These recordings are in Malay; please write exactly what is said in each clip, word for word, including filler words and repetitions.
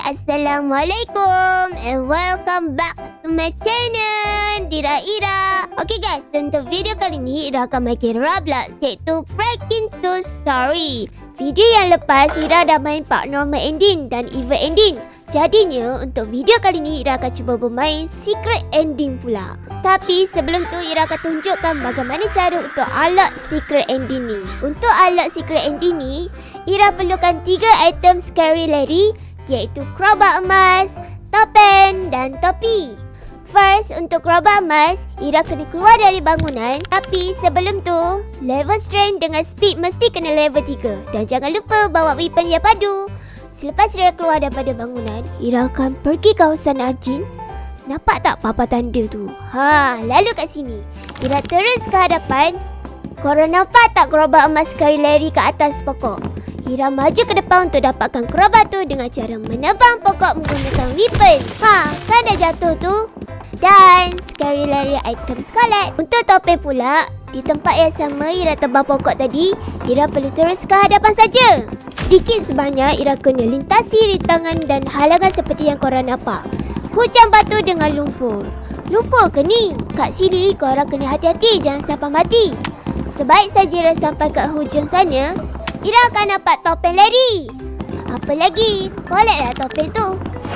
Assalamualaikum and welcome back to my channel Dira Ira. Okay guys, untuk video kali ni Ira akan main Roblox iaitu Breaking Two Story. Video yang lepas Ira dah main Paranormal Ending dan Evil Ending. Jadinya untuk video kali ni Ira akan cuba bermain Secret Ending pula. Tapi sebelum tu Ira akan tunjukkan bagaimana cara untuk unlock Secret Ending ni. Untuk unlock Secret Ending ni, Ira perlukan tiga item Scary Larry, iaitu crowbar emas, topen dan topi. First, untuk crowbar emas, Ira kena keluar dari bangunan. Tapi sebelum tu, level strength dengan speed mesti kena level tiga. Dan jangan lupa bawa weapon yang padu. Selepas Ira keluar daripada bangunan, Ira akan pergi kawasan Ajin. Nampak tak papa tanda tu? Ha, lalu kat sini Ira terus ke hadapan. Korang nampak tak crowbar emas Scary Larry kat atas pokok? Ira maju ke depan untuk dapatkan crowbar tu dengan cara menebang pokok menggunakan weapon. Ha, kan dah jatuh tu. Dan Scary Larry item collect. Untuk topeng pula, di tempat yang sama Ira tebang pokok tadi, Ira perlu terus ke hadapan saja. Sedikit sebanyak Ira kena lintasi rintangan dan halangan seperti yang korang nampak. Hujan batu dengan lumpur. Lumpur ke ni? Kat sini korang kena hati-hati, jangan sampai mati. Sebaik saja Ira sampai kat hujung sana, Ira akan dapat topeng Larry. Apa lagi? Collect lah topeng tu.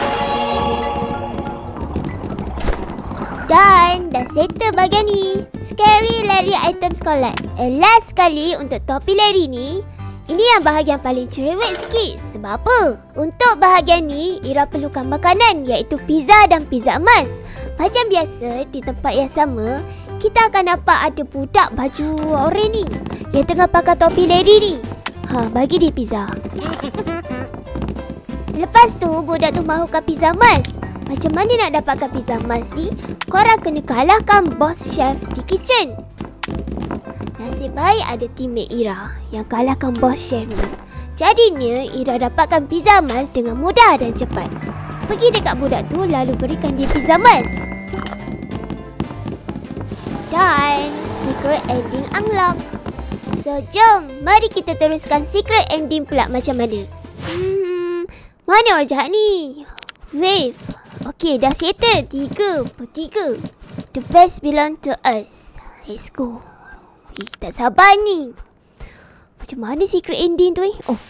Dan dah settle bahagian ni. Scary Larry items collect. And last sekali untuk topi Larry ni, ini yang bahagian paling cerewet sikit. Sebab apa? Untuk bahagian ni, Ira perlukan makanan iaitu pizza dan pizza emas. Macam biasa, di tempat yang sama, kita akan nampak ada budak baju oranye ni yang tengah pakai topi Larry ni. Ha, bagi dia pizza. Lepas tu, budak tu mahukan pizza emas. Macam mana nak dapatkan pizza emas ni? Korang kena kalahkan boss chef di kitchen. Nasib baik ada teammate Ira yang kalahkan boss chef ni. Jadinya Ira dapatkan pizza emas dengan mudah dan cepat. Pergi dekat budak tu lalu berikan dia pizza emas. Dan secret ending unlock. So jom, mari kita teruskan secret ending pula macam mana. Hmm, mana orang jahat ni? Wave. Okay, dah settle. Tiga per tiga. The best belong to us. Let's go. Eh, tak sabar ni. Macam mana secret ending tu eh? Oh.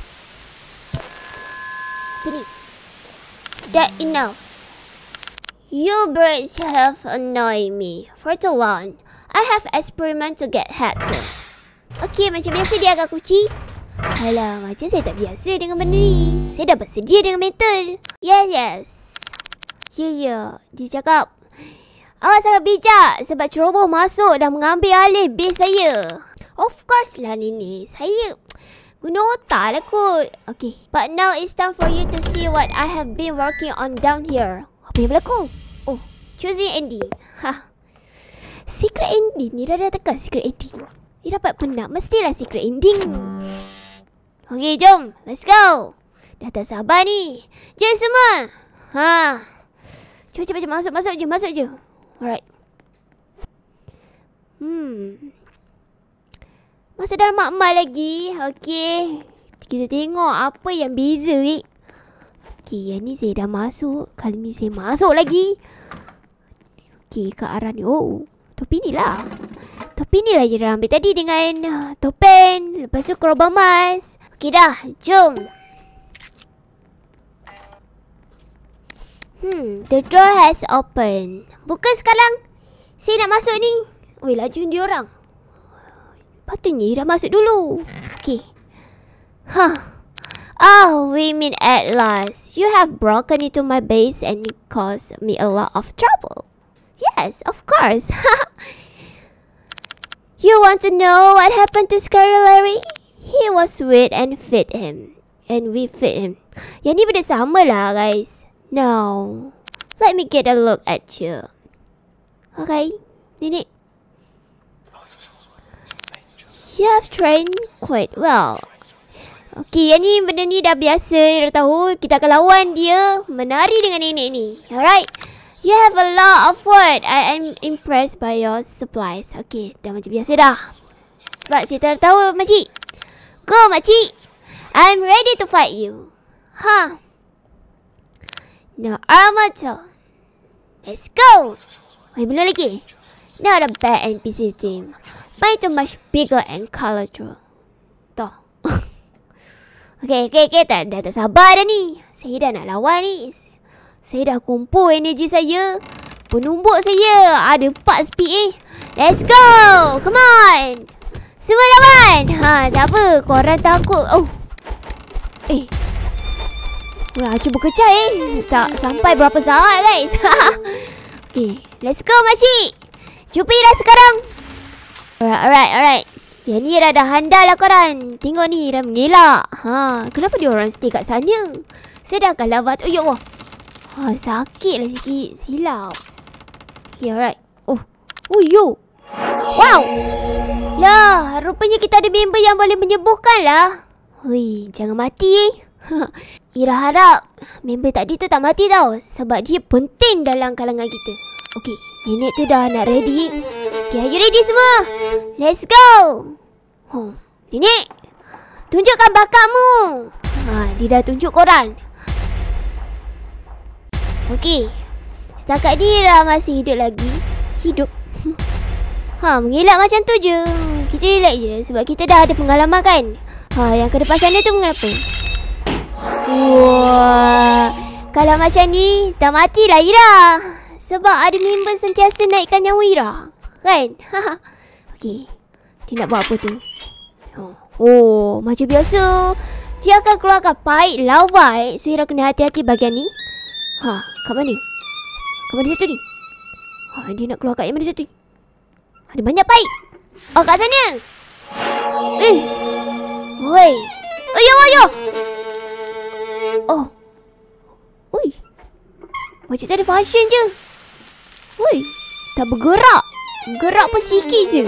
Apa ni? That enough. You birds have annoyed me for too long. I have experiment to get hacked. Okay, macam biasa dia agak kuci. Alah, macam saya tak biasa dengan benda ni. Saya dah bersedia dengan metal. Yes, yes. Ya, yeah, ya. Yeah. Dia cakap, awak sangat bijak sebab ceroboh masuk dan mengambil alih base saya. Of course lah Nenek. Saya guna otak lah kot. Okay. But now it's time for you to see what I have been working on down here. Apa yang berlaku? Oh, choosing ending. Ha. Secret ending. Ni dah dah tekan secret ending. Ni dapat penat. Mestilah secret ending. Okay, jom. Let's go. Dah tak sabar ni. Jom semua. Ha. Cepat cepat masuk masuk je, masuk je. Alright. Hmm. Masuk dalam mak-mak lagi. Okay. Kita tengok apa yang beza eh. Okay, yang ni saya dah masuk. Kali ni saya masuk lagi. Okay, ke arah ni. Oh, topi ni lah. Topi ni lah je dah ambil tadi dengan uh, topen. Lepas tu crowbar emas. Okay dah, jom. Hmm, the door has opened. Buka sekarang. Saya nak masuk ni. Weh, laju dia orang. Patutnya dah masuk dulu. Okay. Huh. Oh, we meet at last. You have broken into my base and it caused me a lot of trouble. Yes, of course. You want to know what happened to Scary Larry? He was sweet and fit him. And we fit him. Yang ni benda sama lah guys. Now, let me get a look at you. Okay, Nenek. You have trained quite well. Okay, yang ni benda ni dah biasa. Dah tahu kita akan lawan dia menari dengan nenek ni. Alright. You have a lot of food. I am impressed by your supplies. Okay, dah macam biasa dah. Sebab saya dah tahu makcik. Go makcik. I'm ready to fight you. Huh. No armature. Let's go. Wait, belum lagi. Not a bad N P C team. Mine too much bigger and colorful. Toh. Okay, okay, okay. Tak, dah tak sabar dah ni. Saya dah nak lawan ni. Saya dah kumpul energi saya. Penumbuk saya. Ada empat speed eh. Let's go. Come on. Semua lawan. Ha, tak apa. Korang takut. Oh. Eh. Wah, cuba kecah eh. Tak sampai berapa saat guys. Okay, let's go makcik. Jumpa Ira sekarang. Alright, alright, alright. Yang ni Ira dah handal lah korang. Tengok ni Ira mengelak. Ha, kenapa dia orang stay kat sana? Sedangkan lava tu, oh ya Allah. Ha, sakit lah sikit. Silap. Okay, alright. Oh, oh yo. Wow. Lah, rupanya kita ada member yang boleh menyembuhkan lah. Hui, jangan mati eh. Ira harap member tadi tu tak mati tau. Sebab dia penting dalam kalangan kita. Okay, nenek tu dah nak ready. Okay, are you ready semua? Let's go. Oh, nenek, tunjukkan bakatmu. Ha, dia dah tunjuk korang. Okay, setakat ni Ira masih hidup lagi. Hidup? Ha, mengelak macam tu je. Kita relax je sebab kita dah ada pengalaman kan. Ha, yang ke depan sana tu mengapa? Wah, kalau macam ni tak matilah Ira. Sebab ada member sentiasa naikkan nyawa Ira. Kan? Okey. Dia nak buat apa tu? Oh, oh macam biasa. Dia akan keluarkan paip lava eh. So Ira kena hati-hati bahagian ni. Ha, kat mana? Kat mana satu ni? Ha, dia nak keluar kat yang mana satu ni? Ada banyak paip. Oh, kat sana. Eh. Oi. Oh, yo, yo. Oh. Oi. Macam tak ada function je. Oi. Tak bergerak. Gerak pun sikit je.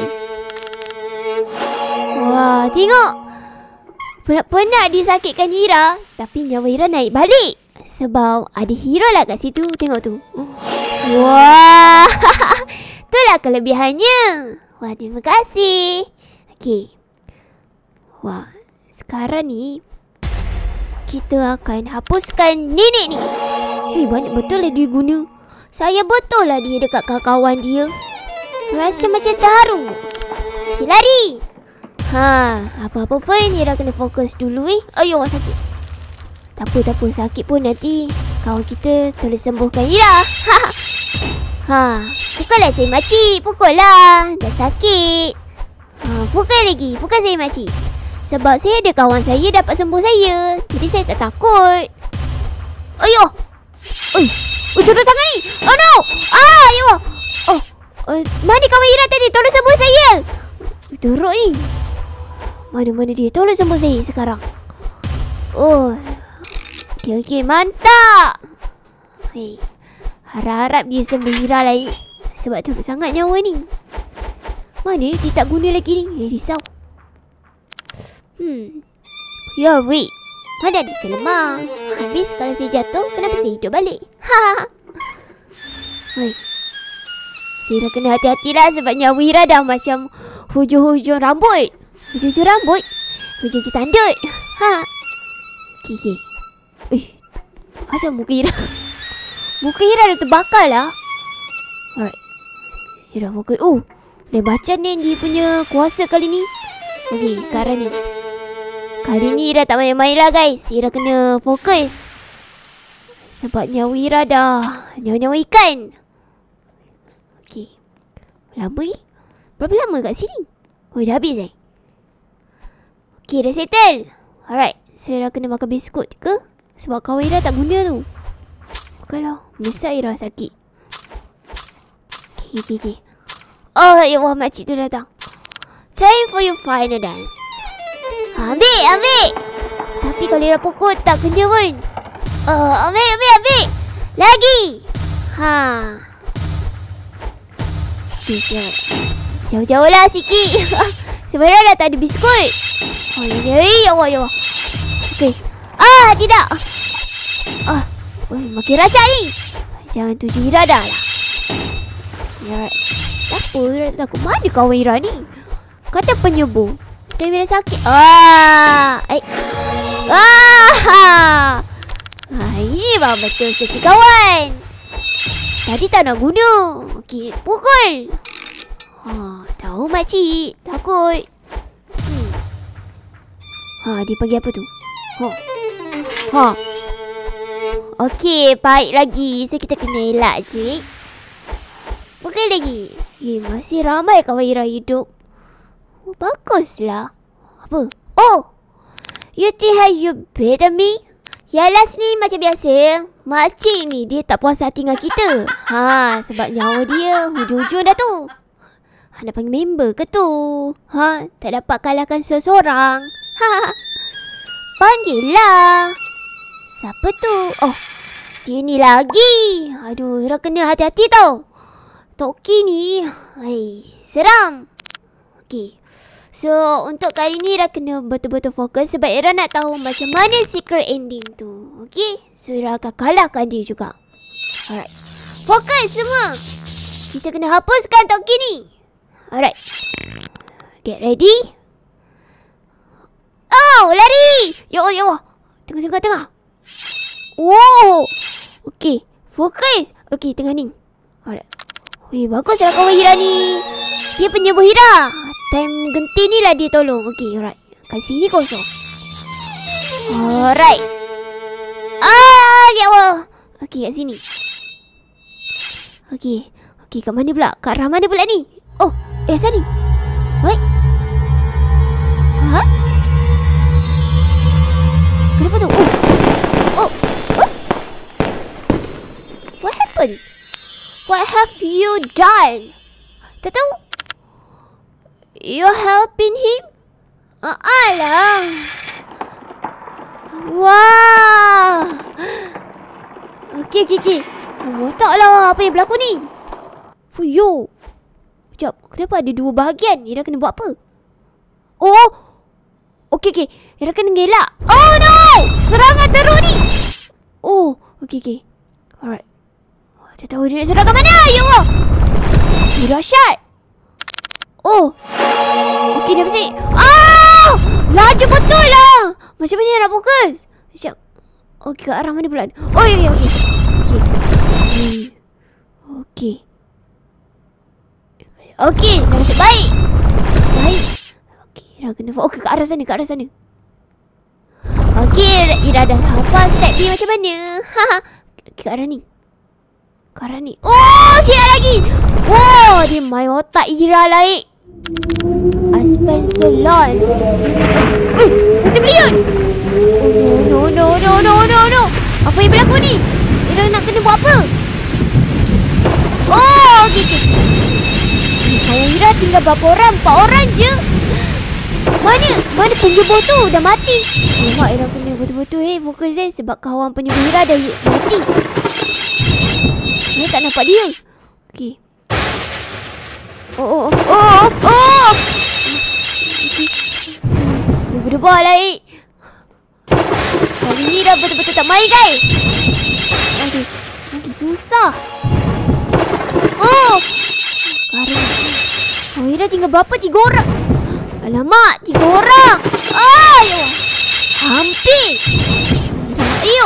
Wah, tengok. Penat-penat disakitkan Ira. Tapi nyawa Ira naik balik. Sebab ada hero lah kat situ. Tengok tu. Wah. Itulah kelebihannya. Wah, terima kasih. Okey. Wah. Sekarang ni kita akan hapuskan nenek ni. Eh, banyak betul lah dia guna. Saya betul lah dia dekat kawan-kawan dia. Rasa macam terharu. Okay, lari. Ha, apa-apa pun Ira kena fokus dulu eh. Ayuh, sakit. Tak apa, tak apa. Sakit pun nanti kawan kita tolong sembuhkan Ira. Ha. Ha, pukul lah saya makcik. Pukul lah. Dah sakit. Ha, pukul lagi. Pukul saya makcik. Sebab saya ada kawan saya dapat sembuh saya. Jadi saya tak takut. Ayuh. Oi. Oh, turun tangan ni. Oh no. Ah, ayuh. Oh. Uh, mana kawan Ira tadi? Tolong sembuh saya. Teruk ni. Mana-mana dia? Tolong sembuh saya sekarang. Oh. Okey, okey. Mantap. Hei. Harap-harap dia sembuh Ira lagi. Sebab teruk sangat nyawa ni. Mana dia tak guna lagi ni? Eh, risau. Hmm. Ya, wait. Mana ada saya lemah. Habis kalau saya jatuh, kenapa saya hidup balik? Ha. Hei. Saya dah kena hati-hati lah sebab nyawa Ira dah macam hujung-hujung rambut. Hujung-hujung rambut. Hujung-hujung tanduk. Ha. Okay, okay. Eh. Asal muka Ira? Muka Ira dah terbakar lah. Alright. Ira fokus. Oh. Dah baca ni dia punya kuasa kali ni. Okay, sekarang ni. Kali ni Ira tak main-main lah guys. Ira kena fokus. Sebab nyawa Ira dah nyawa-nyawa ikan. Okay. Lama ni? Berapa lama kat sini? Oh, dah habis eh? Okay, dah settle. Alright. So, Ira kena makan biskut ke? Sebab kawan Ira tak guna tu. Bukanlah. Menyesal Ira sakit. Okay, okay, okay. Oh, ya Allah, makcik tu datang. Time for your final dance. Ambil, ambil. Tapi kalau Ira pukul tak kena pun. Uh, ambil, ambil, ambil. Lagi. Ha. Okay, sekejap. Jauh-jauh lah sikit. Sebenarnya dah tak ada biskut. Oh, ya, ya, ya Allah, ya Allah. Okay. Ah, tidak. Ah, oh, makin racak ni. Jangan tuju Ira dah lah. Ya, right. Apa Ira takut? Mana kawan Ira ni? Kata penyembuh. Tapi Ira sakit. Ah, eh. Ah. Ah, ini bang betul sekali kawan. Tadi tak nak guna. Okey, pukul. Ha, tahu makcik. Takut. Hmm. Ha, dia panggil apa tu? Ha. Ha. Okey, baik lagi. So, kita kena elak je. Pukul lagi. Eh, masih ramai kawan Ira hidup. Oh, baguslah. Apa? Oh! You think how you better me? Yalah sini macam biasa. Makcik ni dia tak puas hati dengan kita. Ha, sebab nyawa dia hujung-hujung dah tu. Ha, nak panggil member ke tu? Ha, tak dapat kalahkan seorang. Ha. Panggil lah. Siapa tu? Oh, dia ni lagi. Aduh, Ira kena hati-hati tau. Toki ni, hai, seram. Okey. So, untuk kali ni Ira kena betul-betul fokus sebab Ira nak tahu macam mana secret ending tu. Okay? So, Ira akan kalahkan dia juga. Alright. Fokus semua. Kita kena hapuskan Toki ni. Alright. Get ready. Oh, lari. Ya Allah, ya Allah. Tengah, tengah, tengah. Wow. Okay. Fokus. Okay, tengah ni. Alright. Wih, baguslah kawan Ira ni. Dia penyembuh Ira. Time genti ni lah dia tolong. Okay, alright. Kat sini kosong. Alright. Ah, ya Allah. Okay, kat sini. Okay. Okay, kat mana pula? Kat arah mana pula ni? Oh, eh, sana ni. Wait. Ha? Kenapa tu? Oh. Oh. What? What happened? What have you done? Tak tahu. You're helping him? Ah, alah. Wah. Okey, okey, okey. Oh, taklah apa yang berlaku ni. Fuyo. Sekejap, kenapa ada dua bahagian? Ira kena buat apa? Oh. Okey, okey. Ira kena gelak. Oh no! Serangan teruk ni. Oh, okey, okey. Alright. Tak tahu dia nak serang kat mana. Ya Allah. Eh, dahsyat. Oh. Okey, dah bersih. Ah! Laju betul lah. Macam mana nak fokus? Sekejap. Okey, kat arah mana pula? Oh, ya, ya, okey. Okey. Okey. Okey, dah nasib baik. Baik. Okey, Ira kena fokus. Okey, kat arah sana, kat arah sana. Okey, Ira dah hafal step B macam mana. Haha. Kat arah ni. Kat arah ni. Oh, siap lagi. Wow, dia main otak Ira lah, eh. I spent so long. Eh, putih beliun. Oh, no, no, no, no, no, no. Apa yang berlaku ni? Ira nak kena buat apa? Oh, okey, okey. Kalau Ira tinggal berapa orang? Empat orang je. Mana? Mana penyembuh tu? Dah mati. Alamak, Ira kena betul-betul eh fokus eh. Sebab kawan penyembuh Ira dah mati. Saya tak nampak dia. Okey. Oh, oh, oh, oh, oh. Dia berdebar lah, eh. Kali ni dah betul-betul tak main, guys. Aduh, lagi susah. Oh. Sekarang. Oh, Ira tinggal berapa? Tiga orang. Alamak, tiga orang. Ah, ya. Hampir. Ira, ayo.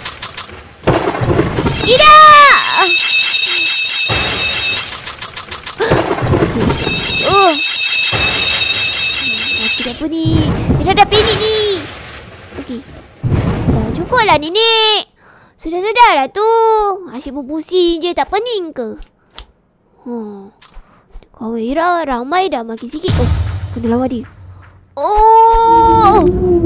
Ira. Oh. Okey, apa ni? Ira dah panik ni. Okey. Dah cukup lah nenek. Sudah-sudah lah tu. Asyik berpusing je, tak pening ke? Hmm. Kawan Ira ramai dah, makin sikit. Oh, kena lawan dia. Oh.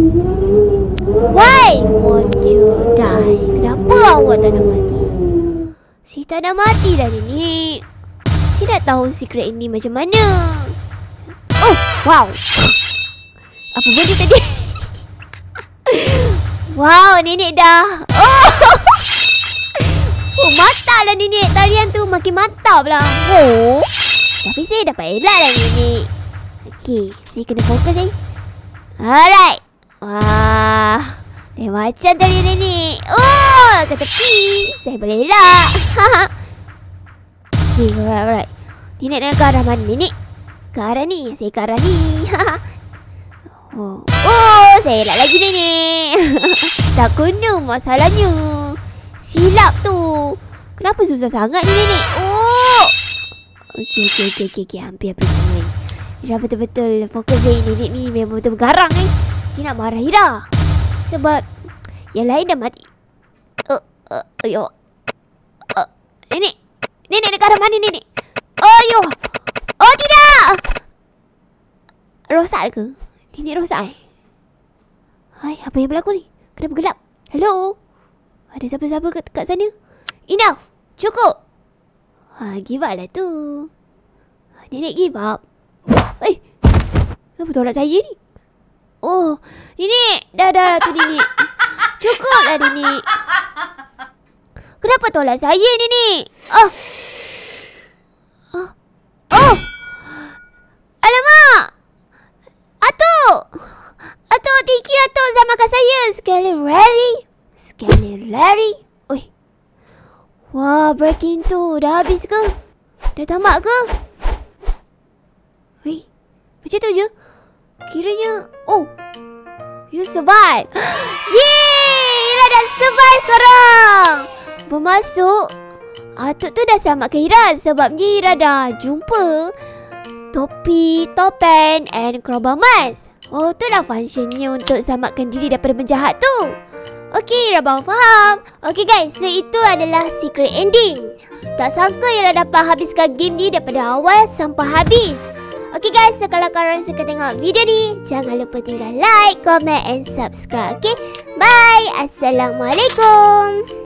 Why won't you die? Kenapa awak tak nak mati? Si tak nak mati dah nenek. Si nak tahu secret ini macam mana. Oh, wow. Apa benda tadi? Wow, nenek dah. Oh. Oh, mantap lah nenek. Tarian tu makin mantap lah. Oh. Tapi saya dapat elak lah nenek. Okey, saya kena fokus eh. Alright. Wah. Dia macam tarian nenek. Oh, ke tepi. Saya boleh elak. Okay, alright, alright. Nenek nak ke arah mana, nenek? Ke arah ni. Saya ke arah ni. oh. oh, saya elak lagi, nenek. Tak kena masalahnya. hilap tu. Kenapa susah sangat ni nenek? Oh. Okey, okey, okey, okey. Okay. Hampir-hampir teman. Ira betul-betul fokus dari nenek ni. Memang betul garang eh. Dia nak marah Ira. Sebab yang lain dah mati. Uh, uh, ayo. Uh, nenek. Nenek dekat arah mana nenek? Ayo. Oh tidak. Rosak ke? Nenek rosak eh? Hai, apa yang berlaku ni? Kenapa gelap? Hello? Ada siapa-siapa kat, kat sana? Enough. Cukup. Ha, give up lah tu. Nenek give up. Eh, kenapa tolak saya ni? Oh, nenek. Dah, dah tu nenek. Cukup lah nenek. Kenapa tolak saya nenek? Oh. Oh. Oh. Alamak. Atuk. Atuk, thank you Atuk samakan saya. Sekali Larry. Sekali Larry. Oi. Wah, breaking tu dah habis ke? Dah tamat ke? Oi. Macam tu je. Kiranya, oh. You survive. Yeay, Ira dah survive korang. Bermaksud Atuk tu dah selamatkan Ira. Sebabnya Ira dah jumpa topi, topen and crowbar mask. Oh, tu lah functionnya untuk selamatkan diri daripada penjahat tu. Okey, Ira baru faham. Okey guys, so itu adalah secret ending. Tak sangka Ira dapat habiskan game ni daripada awal sampai habis. Okey guys, so kalau korang suka tengok video ni, jangan lupa tinggal like, comment and subscribe. Okey, bye. Assalamualaikum.